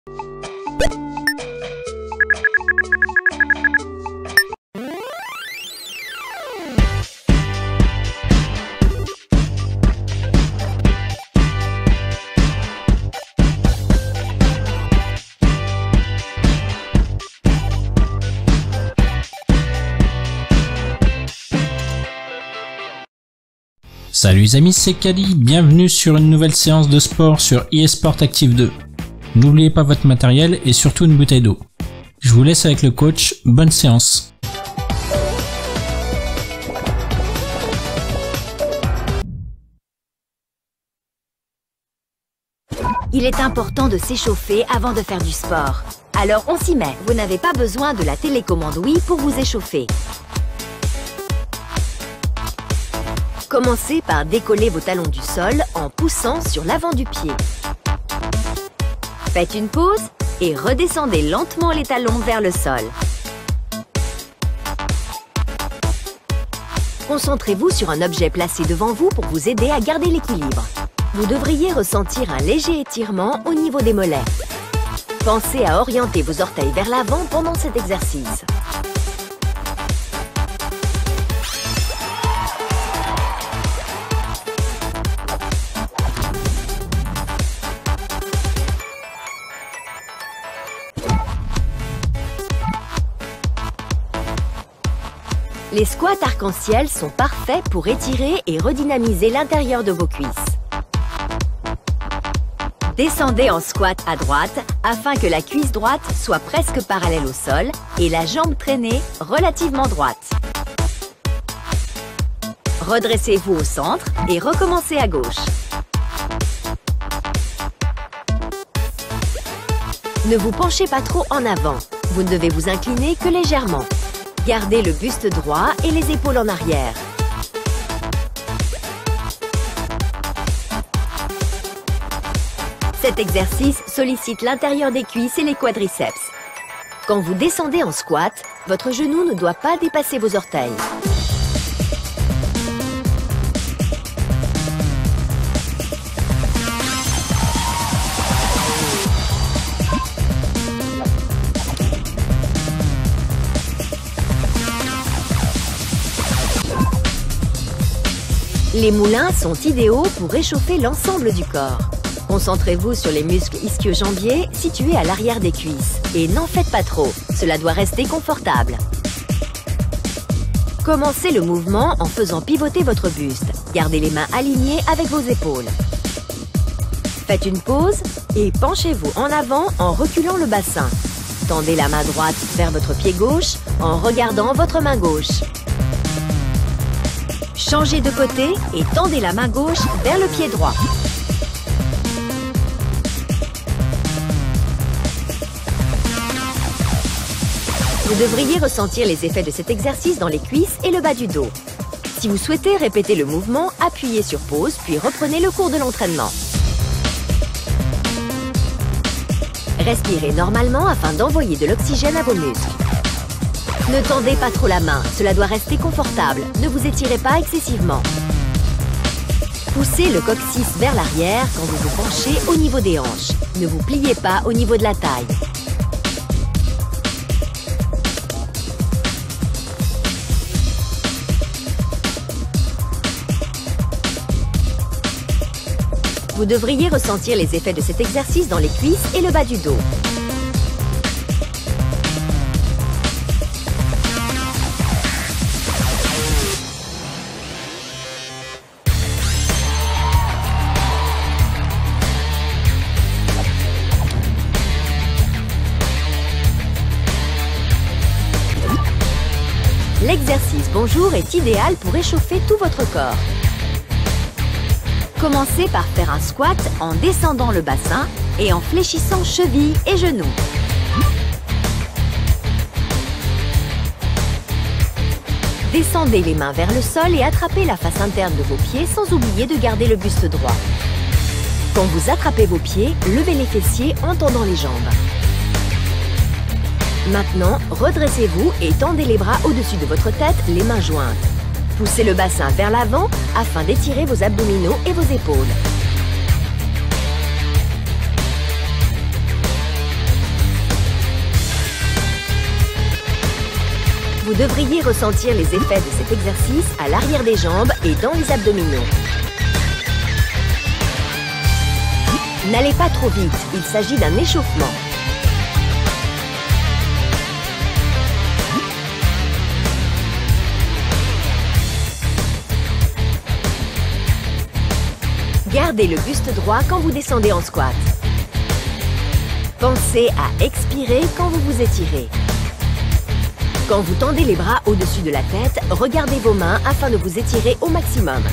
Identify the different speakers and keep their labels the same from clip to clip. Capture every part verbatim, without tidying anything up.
Speaker 1: Salut les amis, c'est Kali, bienvenue sur une nouvelle séance de sport sur eSport Active deux. N'oubliez pas votre matériel et surtout une bouteille d'eau. Je vous laisse avec le coach, bonne séance.
Speaker 2: Il est important de s'échauffer avant de faire du sport. Alors on s'y met, vous n'avez pas besoin de la télécommande Wii pour vous échauffer. Commencez par décoller vos talons du sol en poussant sur l'avant du pied. Faites une pause et redescendez lentement les talons vers le sol. Concentrez-vous sur un objet placé devant vous pour vous aider à garder l'équilibre. Vous devriez ressentir un léger étirement au niveau des mollets. Pensez à orienter vos orteils vers l'avant pendant cet exercice. Les squats arc-en-ciel sont parfaits pour étirer et redynamiser l'intérieur de vos cuisses. Descendez en squat à droite afin que la cuisse droite soit presque parallèle au sol et la jambe traînée relativement droite. Redressez-vous au centre et recommencez à gauche. Ne vous penchez pas trop en avant, vous ne devez vous incliner que légèrement. Gardez le buste droit et les épaules en arrière. Cet exercice sollicite l'intérieur des cuisses et les quadriceps. Quand vous descendez en squat, votre genou ne doit pas dépasser vos orteils. Les moulins sont idéaux pour réchauffer l'ensemble du corps. Concentrez-vous sur les muscles ischio-jambiers situés à l'arrière des cuisses. Et n'en faites pas trop, cela doit rester confortable. Commencez le mouvement en faisant pivoter votre buste. Gardez les mains alignées avec vos épaules. Faites une pause et penchez-vous en avant en reculant le bassin. Tendez la main droite vers votre pied gauche en regardant votre main gauche. Changez de côté et tendez la main gauche vers le pied droit. Vous devriez ressentir les effets de cet exercice dans les cuisses et le bas du dos. Si vous souhaitez répéter le mouvement, appuyez sur pause puis reprenez le cours de l'entraînement. Respirez normalement afin d'envoyer de l'oxygène à vos muscles. Ne tendez pas trop la main, cela doit rester confortable. Ne vous étirez pas excessivement. Poussez le coccyx vers l'arrière quand vous vous penchez au niveau des hanches. Ne vous pliez pas au niveau de la taille. Vous devriez ressentir les effets de cet exercice dans les cuisses et le bas du dos. L'exercice Bonjour est idéal pour réchauffer tout votre corps. Commencez par faire un squat en descendant le bassin et en fléchissant chevilles et genoux. Descendez les mains vers le sol et attrapez la face interne de vos pieds sans oublier de garder le buste droit. Quand vous attrapez vos pieds, levez les fessiers en tendant les jambes. Maintenant, redressez-vous et tendez les bras au-dessus de votre tête, les mains jointes. Poussez le bassin vers l'avant afin d'étirer vos abdominaux et vos épaules. Vous devriez ressentir les effets de cet exercice à l'arrière des jambes et dans les abdominaux. N'allez pas trop vite, il s'agit d'un échauffement. Gardez le buste droit quand vous descendez en squat. Pensez à expirer quand vous vous étirez. Quand vous tendez les bras au-dessus de la tête, regardez vos mains afin de vous étirer au maximum.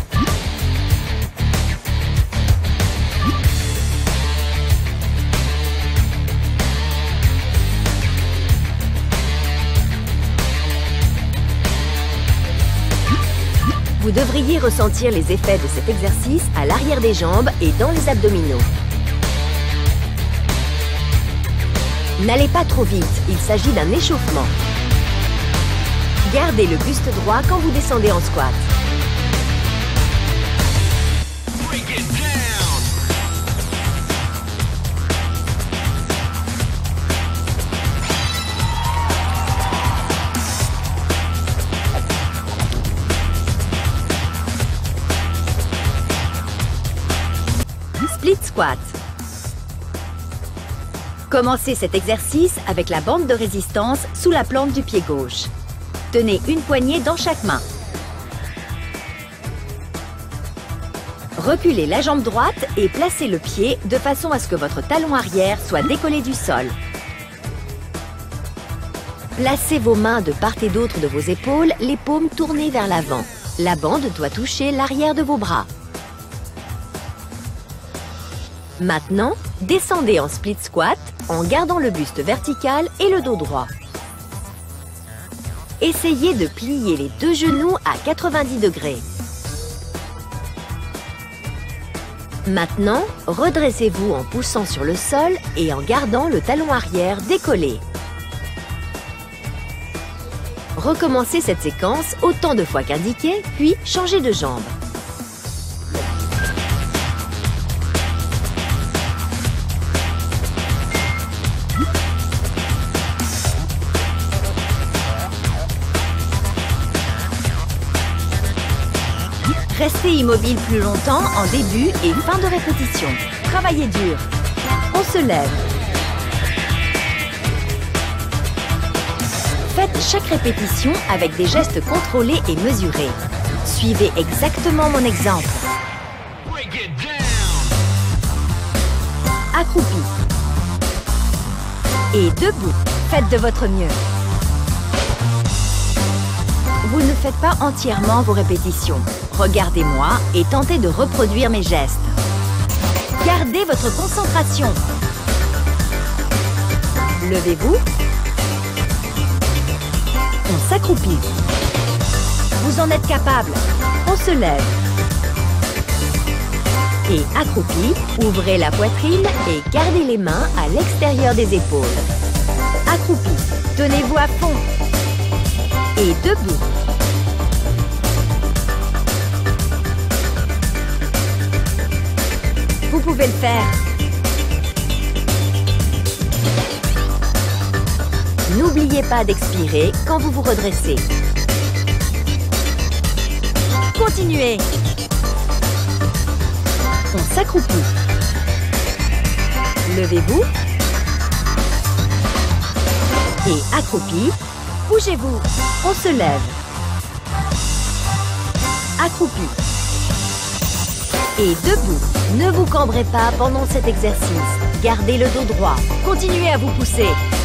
Speaker 2: Vous devriez ressentir les effets de cet exercice à l'arrière des jambes et dans les abdominaux. N'allez pas trop vite, il s'agit d'un échauffement. Gardez le buste droit quand vous descendez en squat. Split squat. Commencez cet exercice avec la bande de résistance sous la plante du pied gauche. Tenez une poignée dans chaque main. Reculez la jambe droite et placez le pied de façon à ce que votre talon arrière soit décollé du sol. Placez vos mains de part et d'autre de vos épaules, les paumes tournées vers l'avant. La bande doit toucher l'arrière de vos bras. Maintenant, descendez en split squat en gardant le buste vertical et le dos droit. Essayez de plier les deux genoux à quatre-vingt-dix degrés. Maintenant, redressez-vous en poussant sur le sol et en gardant le talon arrière décollé. Recommencez cette séquence autant de fois qu'indiqué, puis changez de jambe. Restez immobile plus longtemps en début et fin de répétition. Travaillez dur. On se lève. Faites chaque répétition avec des gestes contrôlés et mesurés. Suivez exactement mon exemple. Accroupi. Et debout. Faites de votre mieux. Vous ne faites pas entièrement vos répétitions. Regardez-moi et tentez de reproduire mes gestes. Gardez votre concentration. Levez-vous. On s'accroupit. Vous en êtes capable. On se lève. Et accroupi, ouvrez la poitrine et gardez les mains à l'extérieur des épaules. Accroupi, tenez-vous à fond. Et debout. Vous pouvez le faire. N'oubliez pas d'expirer quand vous vous redressez. Continuez. On s'accroupit. Levez-vous. Et accroupi, bougez-vous. On se lève. Accroupi. Et debout. Ne vous cambrez pas pendant cet exercice. Gardez le dos droit. Continuez à vous pousser.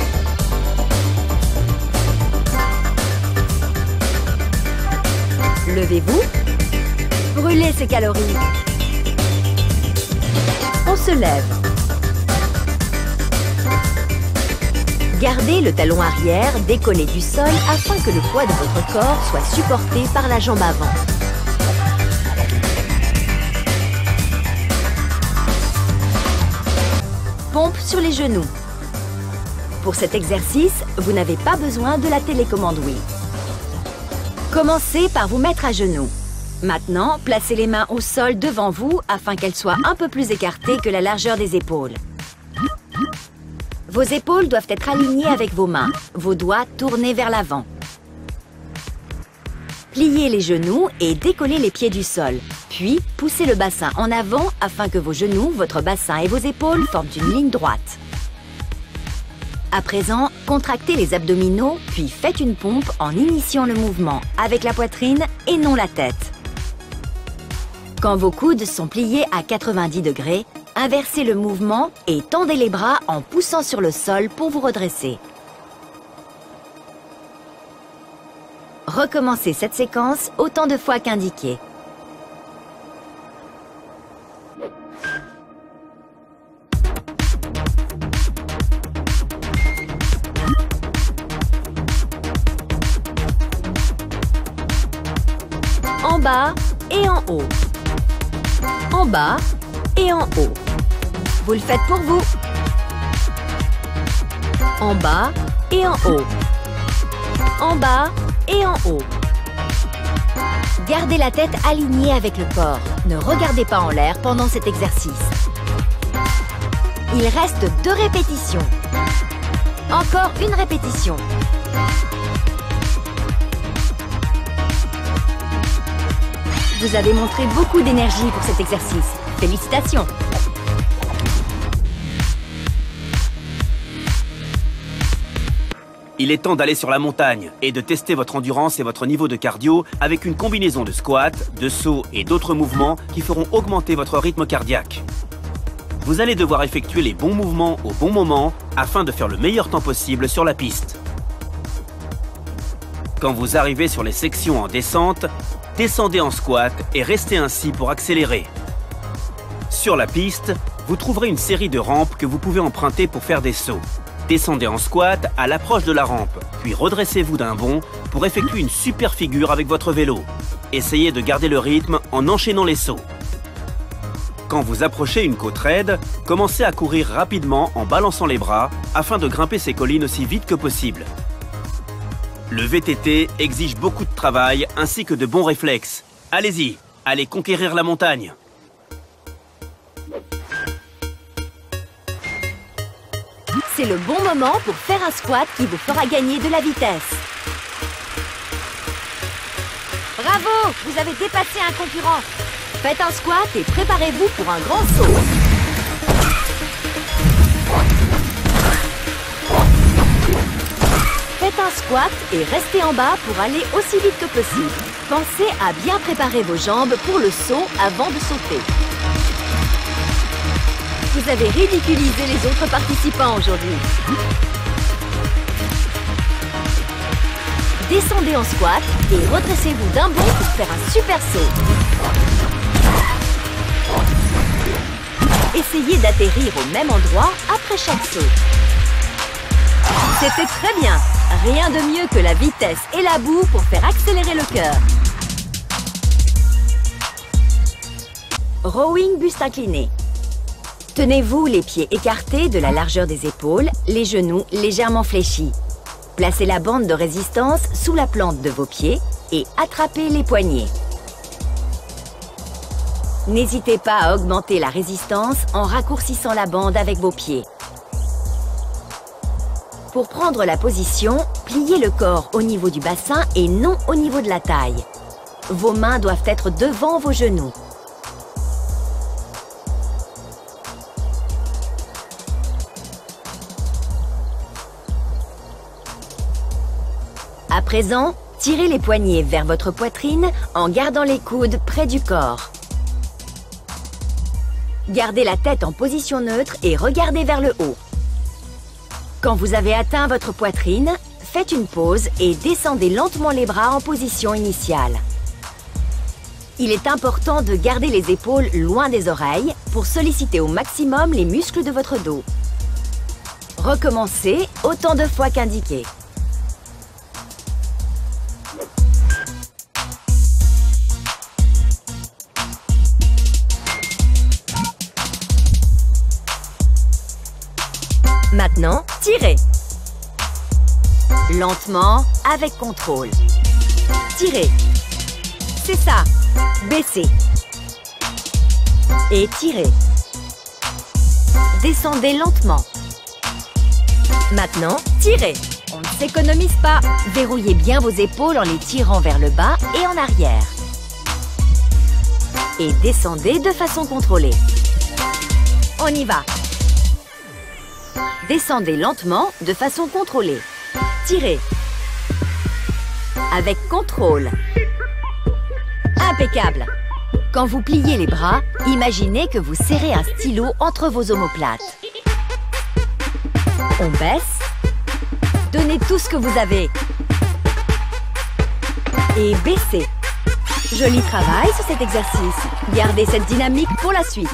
Speaker 2: Levez-vous. Brûlez ces calories. On se lève. Gardez le talon arrière décollé du sol afin que le poids de votre corps soit supporté par la jambe avant. Pompe sur les genoux. Pour cet exercice, vous n'avez pas besoin de la télécommande Wii. Commencez par vous mettre à genoux. Maintenant, placez les mains au sol devant vous afin qu'elles soient un peu plus écartées que la largeur des épaules. Vos épaules doivent être alignées avec vos mains, vos doigts tournés vers l'avant. Pliez les genoux et décollez les pieds du sol. Puis, poussez le bassin en avant afin que vos genoux, votre bassin et vos épaules forment une ligne droite. À présent, contractez les abdominaux, puis faites une pompe en initiant le mouvement avec la poitrine et non la tête. Quand vos coudes sont pliés à quatre-vingt-dix degrés, inversez le mouvement et tendez les bras en poussant sur le sol pour vous redresser. Recommencez cette séquence autant de fois qu'indiqué. En bas et en haut. En bas et en haut. Vous le faites pour vous. En bas et en haut. En bas et en haut. Gardez la tête alignée avec le corps. Ne regardez pas en l'air pendant cet exercice. Il reste deux répétitions. Encore une répétition. Vous avez montré beaucoup d'énergie pour cet exercice. Félicitations!
Speaker 3: Il est temps d'aller sur la montagne et de tester votre endurance et votre niveau de cardio avec une combinaison de squats, de sauts et d'autres mouvements qui feront augmenter votre rythme cardiaque. Vous allez devoir effectuer les bons mouvements au bon moment afin de faire le meilleur temps possible sur la piste. Quand vous arrivez sur les sections en descente, descendez en squat et restez ainsi pour accélérer. Sur la piste, vous trouverez une série de rampes que vous pouvez emprunter pour faire des sauts. Descendez en squat à l'approche de la rampe, puis redressez-vous d'un bond pour effectuer une super figure avec votre vélo. Essayez de garder le rythme en enchaînant les sauts. Quand vous approchez une côte raide, commencez à courir rapidement en balançant les bras afin de grimper ces collines aussi vite que possible. Le V T T exige beaucoup de travail ainsi que de bons réflexes. Allez-y, allez conquérir la montagne.
Speaker 2: C'est le bon moment pour faire un squat qui vous fera gagner de la vitesse. Bravo! Vous avez dépassé un concurrent. Faites un squat et préparez-vous pour un grand saut. Faites un squat et restez en bas pour aller aussi vite que possible. Pensez à bien préparer vos jambes pour le saut avant de sauter. Vous avez ridiculisé les autres participants aujourd'hui. Descendez en squat et redressez-vous d'un bond pour faire un super saut. Essayez d'atterrir au même endroit après chaque saut. C'était très bien. Rien de mieux que la vitesse et la boue pour faire accélérer le cœur. Rowing buste incliné. Tenez-vous les pieds écartés de la largeur des épaules, les genoux légèrement fléchis. Placez la bande de résistance sous la plante de vos pieds et attrapez les poignets. N'hésitez pas à augmenter la résistance en raccourcissant la bande avec vos pieds. Pour prendre la position, pliez le corps au niveau du bassin et non au niveau de la taille. Vos mains doivent être devant vos genoux. À présent, tirez les poignets vers votre poitrine en gardant les coudes près du corps. Gardez la tête en position neutre et regardez vers le haut. Quand vous avez atteint votre poitrine, faites une pause et descendez lentement les bras en position initiale. Il est important de garder les épaules loin des oreilles pour solliciter au maximum les muscles de votre dos. Recommencez autant de fois qu'indiqué. Maintenant, tirez. Lentement, avec contrôle. Tirez. C'est ça. Baissez. Et tirez. Descendez lentement. Maintenant, tirez. On ne s'économise pas. Verrouillez bien vos épaules en les tirant vers le bas et en arrière. Et descendez de façon contrôlée. On y va. Descendez lentement de façon contrôlée. Tirez. Avec contrôle. Impeccable. Quand vous pliez les bras, imaginez que vous serrez un stylo entre vos omoplates. On baisse. Donnez tout ce que vous avez. Et baissez. Joli travail sur cet exercice. Gardez cette dynamique pour la suite.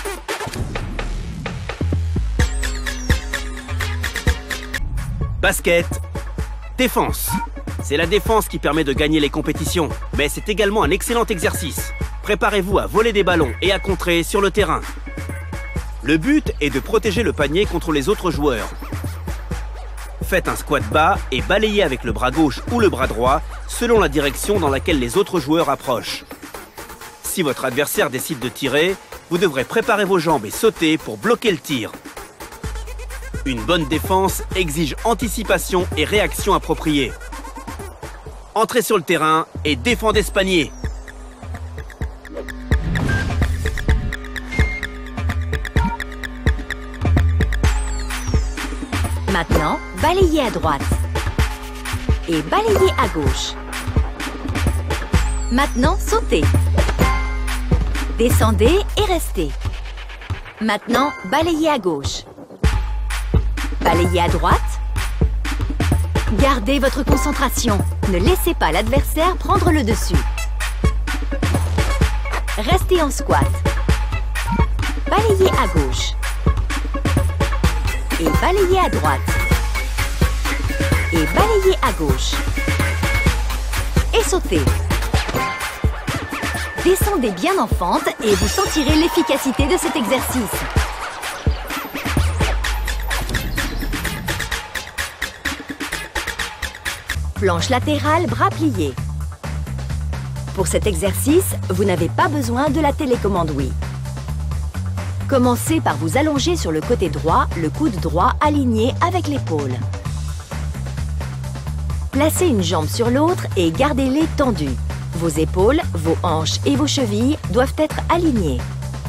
Speaker 3: Basket. Défense. C'est la défense qui permet de gagner les compétitions, mais c'est également un excellent exercice. Préparez-vous à voler des ballons et à contrer sur le terrain. Le but est de protéger le panier contre les autres joueurs. Faites un squat bas et balayez avec le bras gauche ou le bras droit selon la direction dans laquelle les autres joueurs approchent. Si votre adversaire décide de tirer, vous devrez préparer vos jambes et sauter pour bloquer le tir. Une bonne défense exige anticipation et réaction appropriée. Entrez sur le terrain et défendez ce panier.
Speaker 2: Maintenant, balayez à droite et balayez à gauche. Maintenant, sautez. Descendez et restez. Maintenant, balayez à gauche. Balayez à droite. Gardez votre concentration. Ne laissez pas l'adversaire prendre le dessus. Restez en squat. Balayez à gauche. Et balayez à droite. Et balayez à gauche. Et sautez. Descendez bien en fente et vous sentirez l'efficacité de cet exercice. Planche latérale, bras pliés. Pour cet exercice, vous n'avez pas besoin de la télécommande Wii. Commencez par vous allonger sur le côté droit, le coude droit aligné avec l'épaule. Placez une jambe sur l'autre et gardez-les tendues. Vos épaules, vos hanches et vos chevilles doivent être alignées.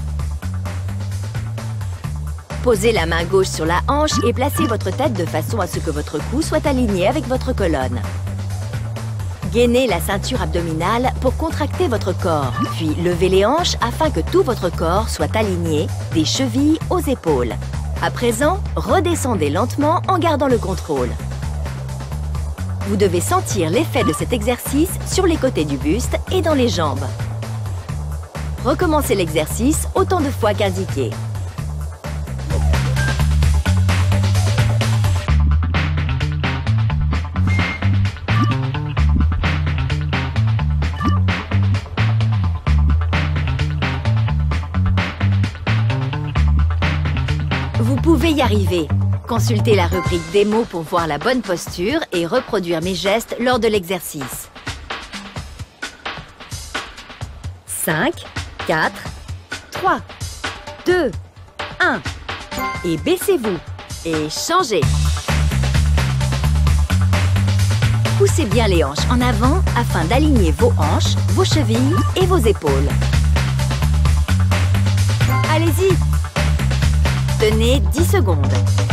Speaker 2: Posez la main gauche sur la hanche et placez votre tête de façon à ce que votre cou soit aligné avec votre colonne. Gainez la ceinture abdominale pour contracter votre corps, puis levez les hanches afin que tout votre corps soit aligné, des chevilles aux épaules. À présent, redescendez lentement en gardant le contrôle. Vous devez sentir l'effet de cet exercice sur les côtés du buste et dans les jambes. Recommencez l'exercice autant de fois qu'indiqué. Vous pouvez y arriver. Consultez la rubrique démo pour voir la bonne posture et reproduire mes gestes lors de l'exercice. cinq, quatre, trois, deux, un. Et baissez-vous. Et changez. Poussez bien les hanches en avant afin d'aligner vos hanches, vos chevilles et vos épaules. Allez-y. Tenez dix secondes.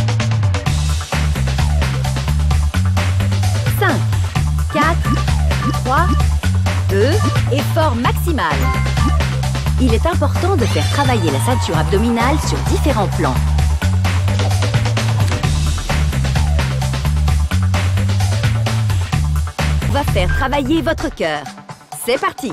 Speaker 2: cinq, quatre, trois, deux, effort maximal. Il est important de faire travailler la ceinture abdominale sur différents plans. On va faire travailler votre cœur. C'est parti!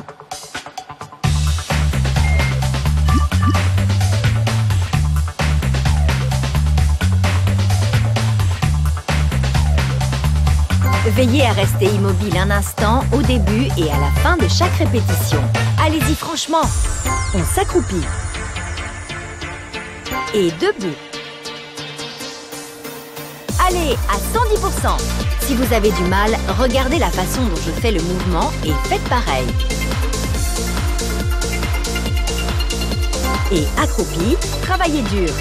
Speaker 2: Veillez à rester immobile un instant au début et à la fin de chaque répétition. Allez-y franchement. On s'accroupit. Et debout. Allez, à cent dix pour cent. Si vous avez du mal, regardez la façon dont je fais le mouvement et faites pareil. Et accroupi, travaillez dur.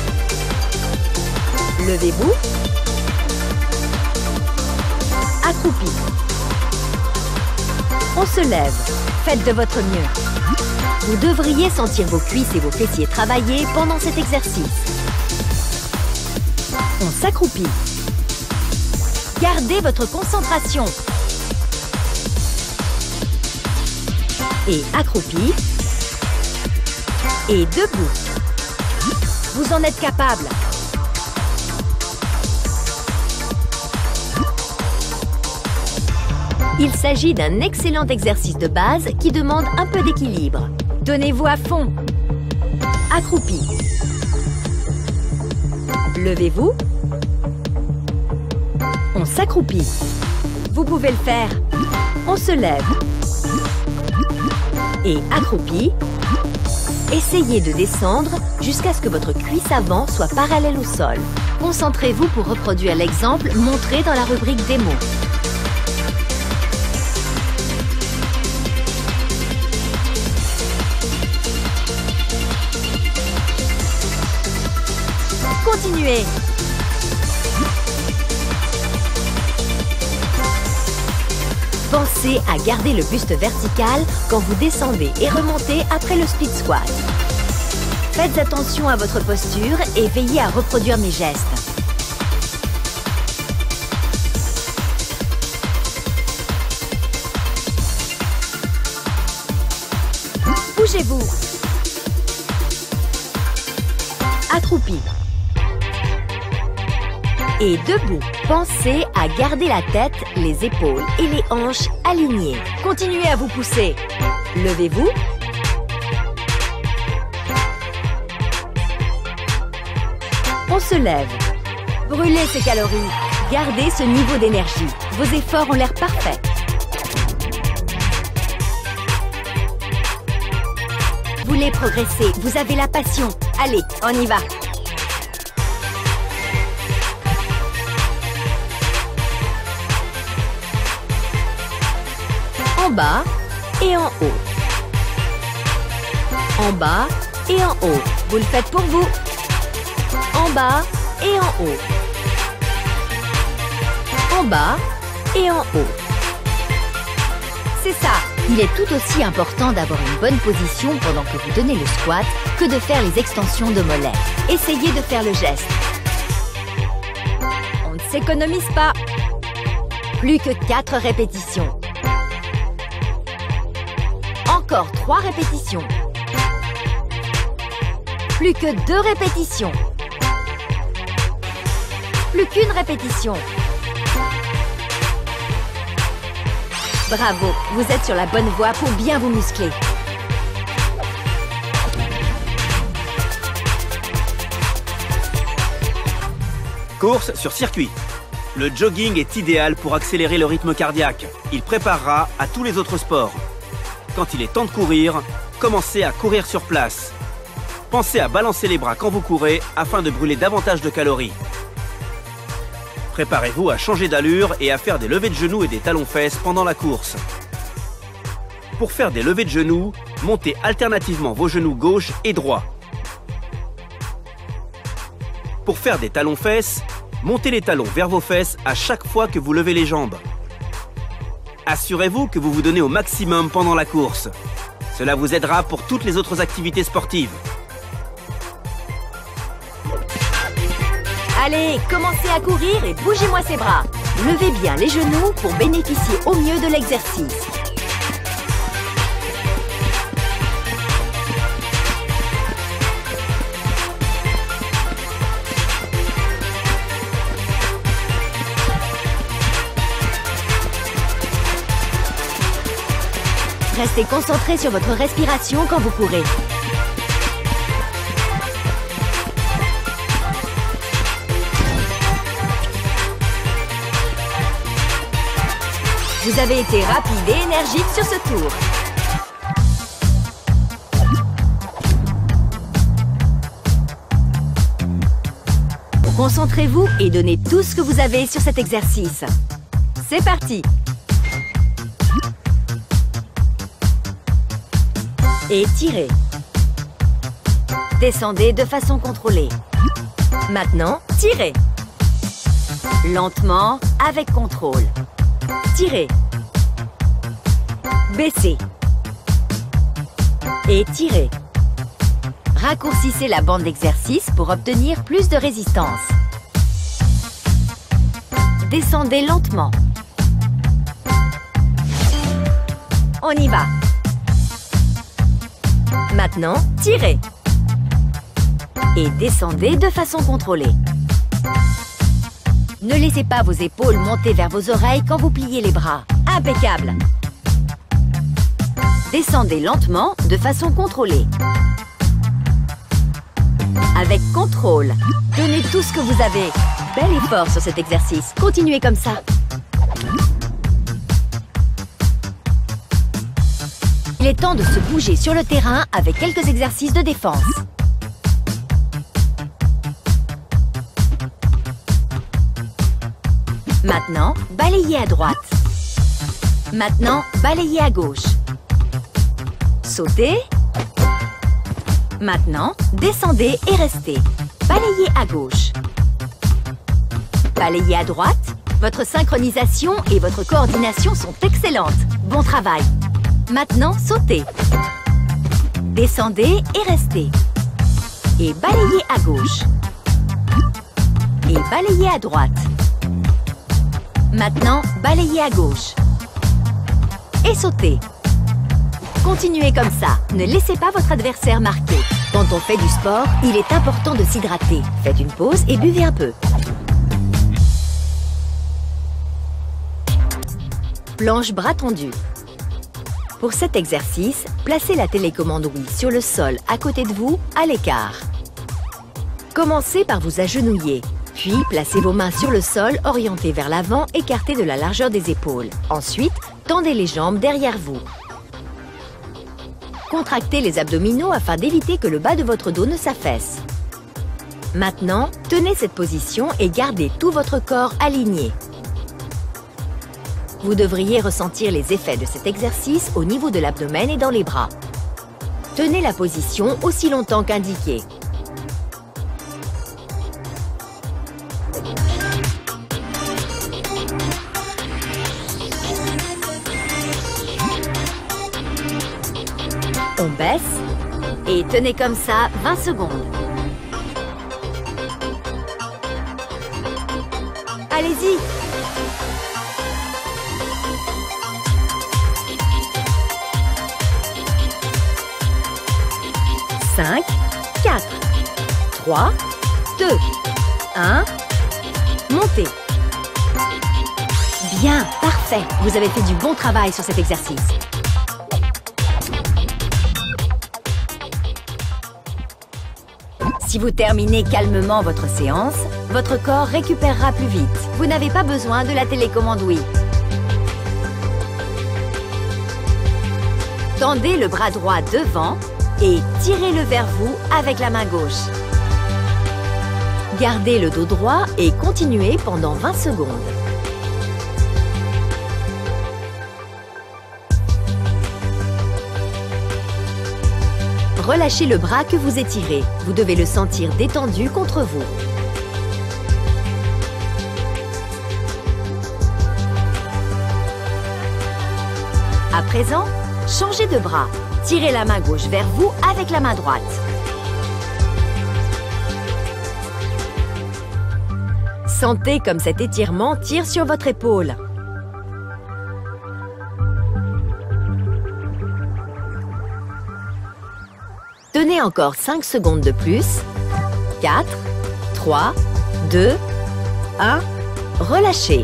Speaker 2: accroupi. On se lève. Faites de votre mieux. Vous devriez sentir vos cuisses et vos fessiers travailler pendant cet exercice. On s'accroupit. Gardez votre concentration. Et accroupi. Et debout. Vous en êtes capable. Il s'agit d'un excellent exercice de base qui demande un peu d'équilibre. Donnez-vous à fond. Accroupi. Levez-vous. On s'accroupit. Vous pouvez le faire. On se lève. Et accroupi. Essayez de descendre jusqu'à ce que votre cuisse avant soit parallèle au sol. Concentrez-vous pour reproduire l'exemple montré dans la rubrique démo. Continuez. Pensez à garder le buste vertical quand vous descendez et remontez après le split squat. Faites attention à votre posture et veillez à reproduire mes gestes. Bougez-vous. Accroupi. Et debout. Pensez à garder la tête, les épaules et les hanches alignées. Continuez à vous pousser. Levez-vous. On se lève. Brûlez ces calories. Gardez ce niveau d'énergie. Vos efforts ont l'air parfaits. Vous voulez progresser. Vous avez la passion. Allez, on y va. En bas et en haut. En bas et en haut. Vous le faites pour vous. En bas et en haut. En bas et en haut. C'est ça. Il est tout aussi important d'avoir une bonne position pendant que vous donnez le squat que de faire les extensions de mollets. Essayez de faire le geste. On ne s'économise pas. Plus que quatre répétitions. Encore trois répétitions. Plus que deux répétitions. Plus qu'une répétition. Bravo, vous êtes sur la bonne voie pour bien vous muscler.
Speaker 3: Course sur circuit. Le jogging est idéal pour accélérer le rythme cardiaque. Il préparera à tous les autres sports. Quand il est temps de courir, commencez à courir sur place. Pensez à balancer les bras quand vous courez afin de brûler davantage de calories. Préparez-vous à changer d'allure et à faire des levées de genoux et des talons-fesses pendant la course. Pour faire des levées de genoux, montez alternativement vos genoux gauche et droit. Pour faire des talons-fesses, montez les talons vers vos fesses à chaque fois que vous levez les jambes. Assurez-vous que vous vous donnez au maximum pendant la course. Cela vous aidera pour toutes les autres activités sportives.
Speaker 2: Allez, commencez à courir et bougez-moi ces bras. Levez bien les genoux pour bénéficier au mieux de l'exercice. Restez concentré sur votre respiration quand vous courez. Vous avez été rapide et énergique sur ce tour. Concentrez-vous et donnez tout ce que vous avez sur cet exercice. C'est parti! Et tirez. Descendez de façon contrôlée. Maintenant, tirez. Lentement, avec contrôle. tirez. Baissez. Et tirez. Raccourcissez la bande d'exercice pour obtenir plus de résistance. Descendez lentement. On y va. Maintenant, tirez. Et descendez de façon contrôlée. Ne laissez pas vos épaules monter vers vos oreilles quand vous pliez les bras. Impeccable. Descendez lentement de façon contrôlée. Avec contrôle. Donnez tout ce que vous avez. Bel effort sur cet exercice. Continuez comme ça. Il est temps de se bouger sur le terrain avec quelques exercices de défense. Maintenant, balayez à droite. Maintenant, balayez à gauche. Sautez. Maintenant, descendez et restez. Balayez à gauche. Balayez à droite. Votre synchronisation et votre coordination sont excellentes. Bon travail. Maintenant, sautez. Descendez et restez. Et balayez à gauche. Et balayez à droite. Maintenant, balayez à gauche. Et sautez. Continuez comme ça. Ne laissez pas votre adversaire marquer. Quand on fait du sport, il est important de s'hydrater. Faites une pause et buvez un peu. Planche bras tendu. Pour cet exercice, placez la télécommande Wii sur le sol à côté de vous, à l'écart. Commencez par vous agenouiller. Puis, placez vos mains sur le sol, orientées vers l'avant, écartées de la largeur des épaules. Ensuite, tendez les jambes derrière vous. Contractez les abdominaux afin d'éviter que le bas de votre dos ne s'affaisse. Maintenant, tenez cette position et gardez tout votre corps aligné. Vous devriez ressentir les effets de cet exercice au niveau de l'abdomen et dans les bras. Tenez la position aussi longtemps qu'indiqué. On baisse et tenez comme ça vingt secondes. Allez-y! cinq, quatre, trois, deux, un, montez. Bien, parfait. Vous avez fait du bon travail sur cet exercice. Si vous terminez calmement votre séance, votre corps récupérera plus vite. Vous n'avez pas besoin de la télécommande Wii. Tendez le bras droit devant et tirez-le vers vous avec la main gauche. Gardez le dos droit et continuez pendant vingt secondes. Relâchez le bras que vous étirez. Vous devez le sentir détendu contre vous. À présent, changez de bras. Tirez la main gauche vers vous avec la main droite. Sentez comme cet étirement tire sur votre épaule. Tenez encore cinq secondes de plus. quatre, trois, deux, un. Relâchez.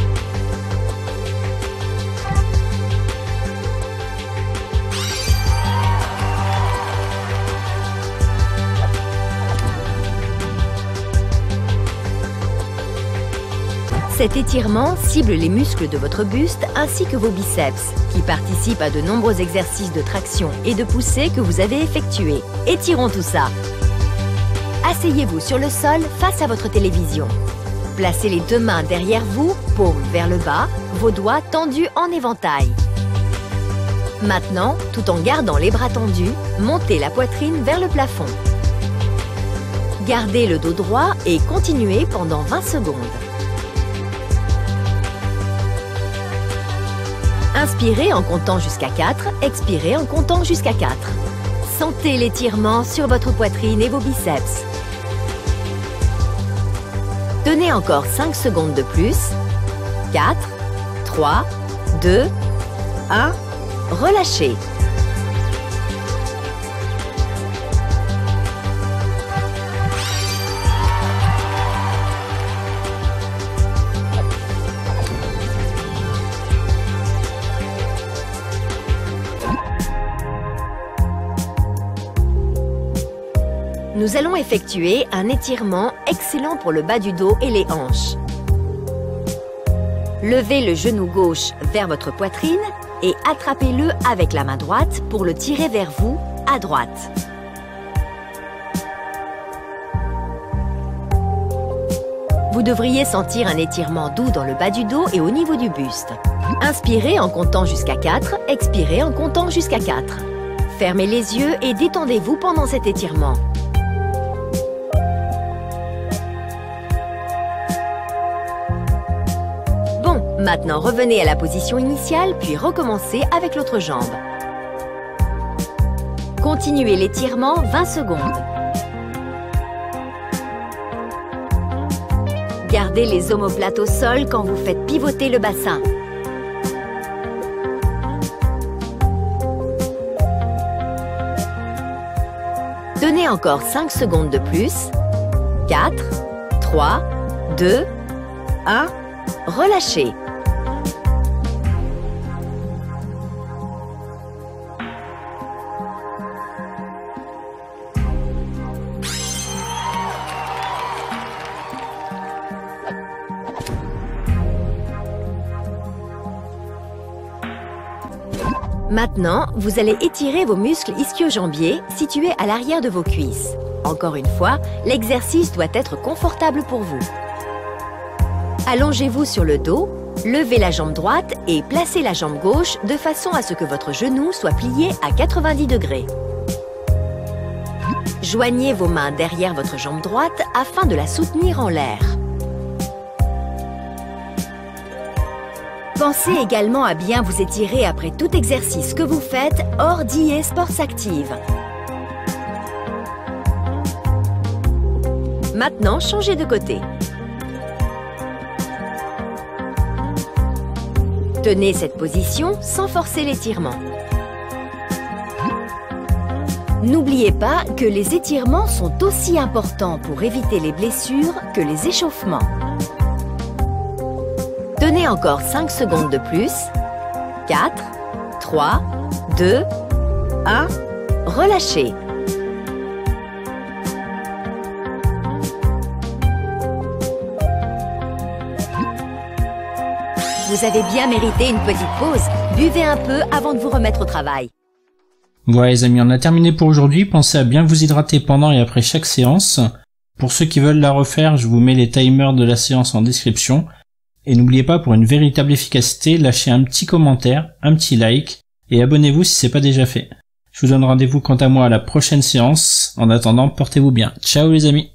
Speaker 2: Cet étirement cible les muscles de votre buste ainsi que vos biceps, qui participent à de nombreux exercices de traction et de poussée que vous avez effectués. Étirons tout ça. Asseyez-vous sur le sol face à votre télévision. Placez les deux mains derrière vous, paumes vers le bas, vos doigts tendus en éventail. Maintenant, tout en gardant les bras tendus, montez la poitrine vers le plafond. Gardez le dos droit et continuez pendant vingt secondes. Inspirez en comptant jusqu'à quatre, expirez en comptant jusqu'à quatre. Sentez l'étirement sur votre poitrine et vos biceps. Tenez encore cinq secondes de plus. quatre, trois, deux, un. Relâchez. Nous allons effectuer un étirement excellent pour le bas du dos et les hanches. Levez le genou gauche vers votre poitrine et attrapez-le avec la main droite pour le tirer vers vous, à droite. Vous devriez sentir un étirement doux dans le bas du dos et au niveau du buste. Inspirez en comptant jusqu'à quatre, expirez en comptant jusqu'à quatre. Fermez les yeux et détendez-vous pendant cet étirement. Maintenant, revenez à la position initiale, puis recommencez avec l'autre jambe. Continuez l'étirement vingt secondes. Gardez les omoplates au sol quand vous faites pivoter le bassin. Tenez encore cinq secondes de plus. quatre, trois, deux, un. Relâchez. Maintenant, vous allez étirer vos muscles ischio-jambiers situés à l'arrière de vos cuisses. Encore une fois, l'exercice doit être confortable pour vous. Allongez-vous sur le dos, levez la jambe droite et placez la jambe gauche de façon à ce que votre genou soit plié à quatre-vingt-dix degrés. Joignez vos mains derrière votre jambe droite afin de la soutenir en l'air. Pensez également à bien vous étirer après tout exercice que vous faites hors d'I E Sports Active. Maintenant, changez de côté. Tenez cette position sans forcer l'étirement. N'oubliez pas que les étirements sont aussi importants pour éviter les blessures que les échauffements. Tenez encore cinq secondes de plus. quatre, trois, deux, un. Relâchez. Vous avez bien mérité une petite pause. Buvez un peu avant de vous remettre au travail.
Speaker 1: Voilà les amis, on a terminé pour aujourd'hui. Pensez à bien vous hydrater pendant et après chaque séance. Pour ceux qui veulent la refaire, je vous mets les timers de la séance en description. Et n'oubliez pas, pour une véritable efficacité, lâchez un petit commentaire, un petit like et abonnez-vous si c'est pas déjà fait. Je vous donne rendez-vous quant à moi à la prochaine séance. En attendant, portez-vous bien. Ciao les amis.